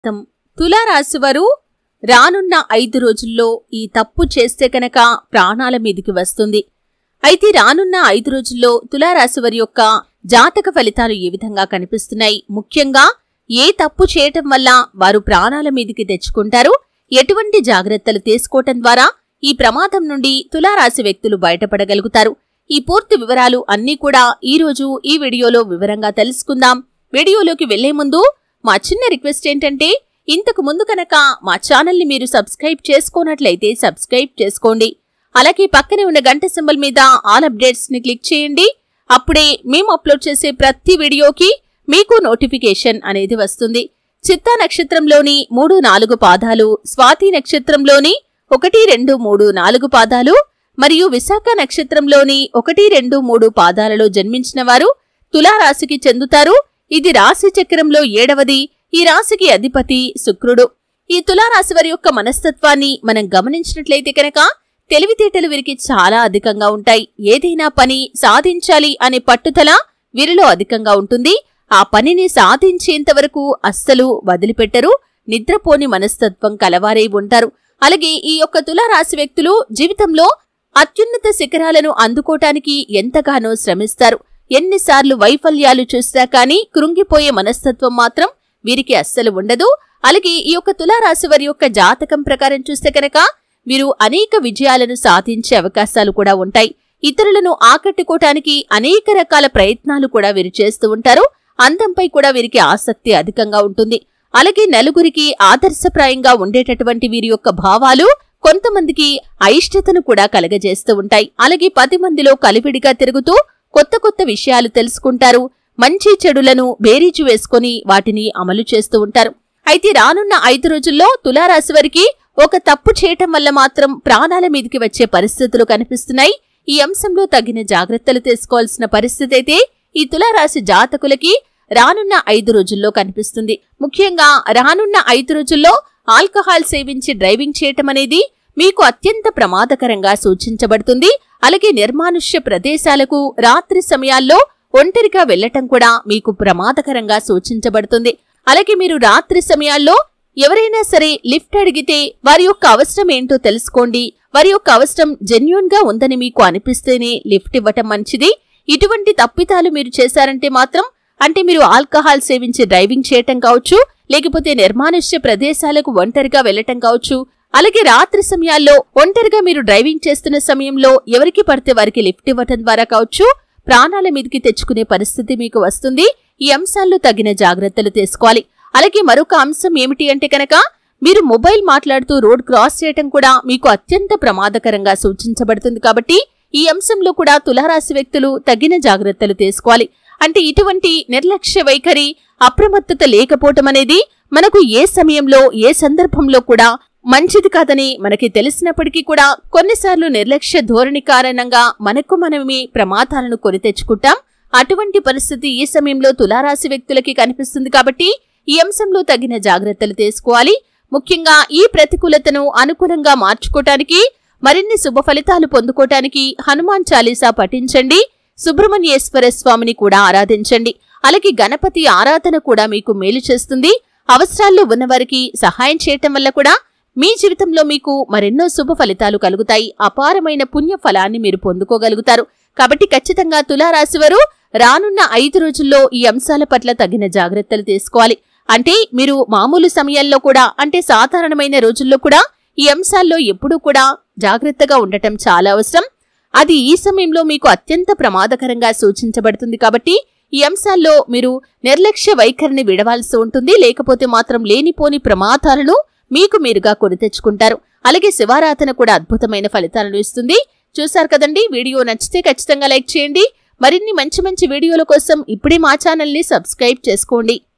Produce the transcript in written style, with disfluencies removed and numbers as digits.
తులారాశివారు రానున్న 5 రోజుల్లో ఈ తప్పు చేస్తే కనుక ప్రాణాల మీదికి వస్తుంది. అయితే రానున్న 5 రోజుల్లో తులారాశివారి యొక్క జాతక ఫలితాలు ఏ విధంగా కనిపిస్తున్నాయి, ముఖ్యంగా ఏ తప్పు చేయటం వల్ల వారు ప్రాణాల మీదికి తెచ్చుకుంటారు, ఎటువంటి జాగ్రత్తలు తీసుకోవటం ద్వారా ఈ ప్రమాదం నుండి తులారాశి వ్యక్తులు బయటపడగలుగుతారు, ఈ పూర్తి వివరాలు అన్నీ కూడా ఈరోజు ఈ వీడియోలో వివరంగా తెలుసుకుందాం. వీడియోలోకి వెళ్లే ముందు మా చిన్న రిక్వెస్ట్ ఏంటంటే, ఇంతకు ముందు కనుక మా ఛానల్ని మీరు సబ్స్క్రైబ్ చేసుకోనట్లయితే సబ్స్క్రైబ్ చేసుకోండి. అలాగే పక్కనే ఉన్న గంట సింబల్ మీద ఆల్ అప్డేట్స్ ని క్లిక్ చేయండి. అప్పుడే మేము అప్లోడ్ చేసే ప్రతి వీడియోకి మీకు నోటిఫికేషన్ అనేది వస్తుంది. చిత్తా నక్షత్రంలోని 3, 4 పాదాలు, స్వాతి నక్షత్రంలోని 1, 2, 3, 4 పాదాలు మరియు విశాఖ నక్షత్రంలోని 1, 2, 3 పాదాలలో జన్మించిన వారు తులారాశికి చెందుతారు. ఇది రాశి చక్రంలో 7వది. ఈ రాశికి అధిపతి శుక్రుడు. ఈ తులారాశి వారి యొక్క మనస్తత్వాన్ని మనం గమనించినట్లయితే కనుక తెలివితేటలు వీరికి చాలా అధికంగా ఉంటాయి. ఏదైనా పని సాధించాలి అనే పట్టుదల వీరిలో అధికంగా ఉంటుంది. ఆ పనిని సాధించేంత వరకు అస్సలు వదిలిపెట్టరు. నిద్రపోని మనస్తత్వం కలవారై ఉంటారు. అలాగే ఈ యొక్క తులారాశి వ్యక్తులు జీవితంలో అత్యున్నత శిఖరాలను అందుకోటానికి ఎంతగానో శ్రమిస్తారు. ఎన్నిసార్లు వైఫల్యాలు చూసినా కానీ కృంగిపోయే మనస్తత్వం మాత్రం వీరికి అస్సలు ఉండదు. అలాగే ఈ యొక్క తులారాశి వారి యొక్క జాతకం ప్రకారం చూస్తే కనుక వీరు అనేక విజయాలను సాధించే అవకాశాలు కూడా ఉంటాయి. ఇతరులను ఆకట్టుకోవటానికి అనేక రకాల ప్రయత్నాలు కూడా వీరు చేస్తూ ఉంటారు. అందంపై కూడా వీరికి ఆసక్తి అధికంగా ఉంటుంది. అలాగే నలుగురికి ఆదర్శప్రాయంగా ఉండేటటువంటి వీరి యొక్క భావాలు కొంతమందికి అయిష్టతను కూడా కలగజేస్తూ ఉంటాయి. అలాగే 10 మందిలో కలివిడిగా తిరుగుతూ కొత్త కొత్త విషయాలు తెలుసుకుంటారు. మంచి చెడులను బేరీజు వేసుకుని వాటిని అమలు చేస్తూ ఉంటారు. అయితే రానున్న 5 రోజుల్లో తులారాశి వారికి ఒక తప్పు చేయటం వల్ల మాత్రం ప్రాణాల మీదికి వచ్చే పరిస్థితులు కనిపిస్తున్నాయి. ఈ అంశంలో తగిన జాగ్రత్తలు తీసుకోవాల్సిన పరిస్థితి అయితే ఈ తులారాశి జాతకులకి రానున్న 5 రోజుల్లో కనిపిస్తుంది. ముఖ్యంగా రానున్న 5 రోజుల్లో ఆల్కహాల్ సేవించి డ్రైవింగ్ చేయటం అనేది మీకు అత్యంత ప్రమాదకరంగా సూచించబడుతుంది. అలాగే నిర్మానుష్య ప్రదేశాలకు రాత్రి సమయాల్లో ఒంటరిగా వెళ్లటం కూడా మీకు ప్రమాదకరంగా సూచించబడుతుంది. అలాగే మీరు రాత్రి సమయాల్లో ఎవరైనా సరే లిఫ్ట్ అడిగితే వారి యొక్క అవసరం ఏంటో తెలుసుకోండి. వారి యొక్క అవసరం జెన్యూన్ గా ఉందని మీకు అనిపిస్తేనే లిఫ్ట్ ఇవ్వటం మంచిది. ఇటువంటి తప్పిదాలు మీరు చేశారంటే మాత్రం, అంటే మీరు ఆల్కహాల్ సేవించి డ్రైవింగ్ చేయటం కావచ్చు, లేకపోతే నిర్మానుష్య ప్రదేశాలకు ఒంటరిగా వెళ్లటం కావచ్చు, అలాగే రాత్రి సమయాల్లో ఒంటరిగా మీరు డ్రైవింగ్ చేస్తున్న సమయంలో ఎవరికి పడితే వారికి లిఫ్ట్ ఇవ్వటం ద్వారా కావచ్చు ప్రాణాల మీదకి తెచ్చుకునే పరిస్థితి మీకు వస్తుంది. ఈ అంశాల్లో తగిన జాగ్రత్తలు తీసుకోవాలి. అలాగే మరొక అంశం ఏమిటి అంటే కనుక మీరు మొబైల్ మాట్లాడుతూ రోడ్ క్రాస్ చేయటం కూడా మీకు అత్యంత ప్రమాదకరంగా సూచించబడుతుంది. కాబట్టి ఈ అంశంలో కూడా తులారాశి వ్యక్తులు తగిన జాగ్రత్తలు తీసుకోవాలి. అంటే ఇటువంటి నిర్లక్ష్య వైఖరి, అప్రమత్తత లేకపోవటం అనేది మనకు ఏ సమయంలో ఏ సందర్భంలో కూడా మంచిది కాదని మనకి తెలిసినప్పటికీ కూడా కొన్నిసార్లు నిర్లక్ష్య ధోరణి కారణంగా మనకు మనమే ప్రమాదాలను కొని తెచ్చుకుంటాం. అటువంటి పరిస్థితి ఈ సమయంలో తులారాశి వ్యక్తులకి కనిపిస్తుంది. కాబట్టి ఈ అంశంలో తగిన జాగ్రత్తలు తీసుకోవాలి. ముఖ్యంగా ఈ ప్రతికూలతను అనుకూలంగా మార్చుకోవటానికి, మరిన్ని శుభ ఫలితాలు పొందుకోవటానికి హనుమాన్ చాలీసా పఠించండి. సుబ్రహ్మణ్యేశ్వర స్వామిని కూడా ఆరాధించండి. అలాగే గణపతి ఆరాధన కూడా మీకు మేలు చేస్తుంది. అవసరాల్లో ఉన్నవారికి సహాయం చేయటం వల్ల కూడా మీ జీవితంలో మీకు మరెన్నో శుభ ఫలితాలు కలుగుతాయి. అపారమైన పుణ్య ఫలాన్ని మీరు పొందుకోగలుగుతారు. కాబట్టి ఖచ్చితంగా తులారాశి వారు రానున్న 5 రోజుల్లో ఈ అంశాల పట్ల తగిన జాగ్రత్తలు తీసుకోవాలి. అంటే మీరు మామూలు సమయాల్లో కూడా, అంటే సాధారణమైన రోజుల్లో కూడా ఈ అంశాల్లో ఎప్పుడూ కూడా జాగ్రత్తగా ఉండటం చాలా అవసరం. అది ఈ సమయంలో మీకు అత్యంత ప్రమాదకరంగా సూచించబడుతుంది. కాబట్టి ఈ అంశాల్లో మీరు నిర్లక్ష్య వైఖరిని విడవాల్సి ఉంటుంది. లేకపోతే మాత్రం లేనిపోని ప్రమాదాలను మీకు మీరుగా కొని తెచ్చుకుంటారు. అలాగే శివారాధన కూడా అద్భుతమైన ఫలితాలను ఇస్తుంది. చూశారు కదండి. వీడియో నచ్చితే ఖచ్చితంగా లైక్ చేయండి. మరిన్ని మంచి మంచి వీడియోల కోసం ఇప్పుడే మా ఛానల్ని సబ్స్క్రైబ్ చేసుకోండి.